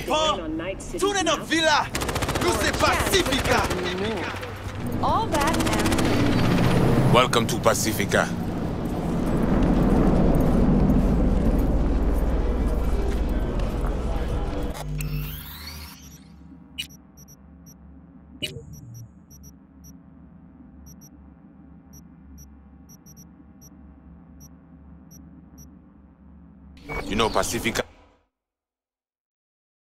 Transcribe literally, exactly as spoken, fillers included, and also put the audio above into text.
enfants! Tournez notre villa! Nous c'est Pacifica! All that and... Welcome to Pacifica. You know Pacifica?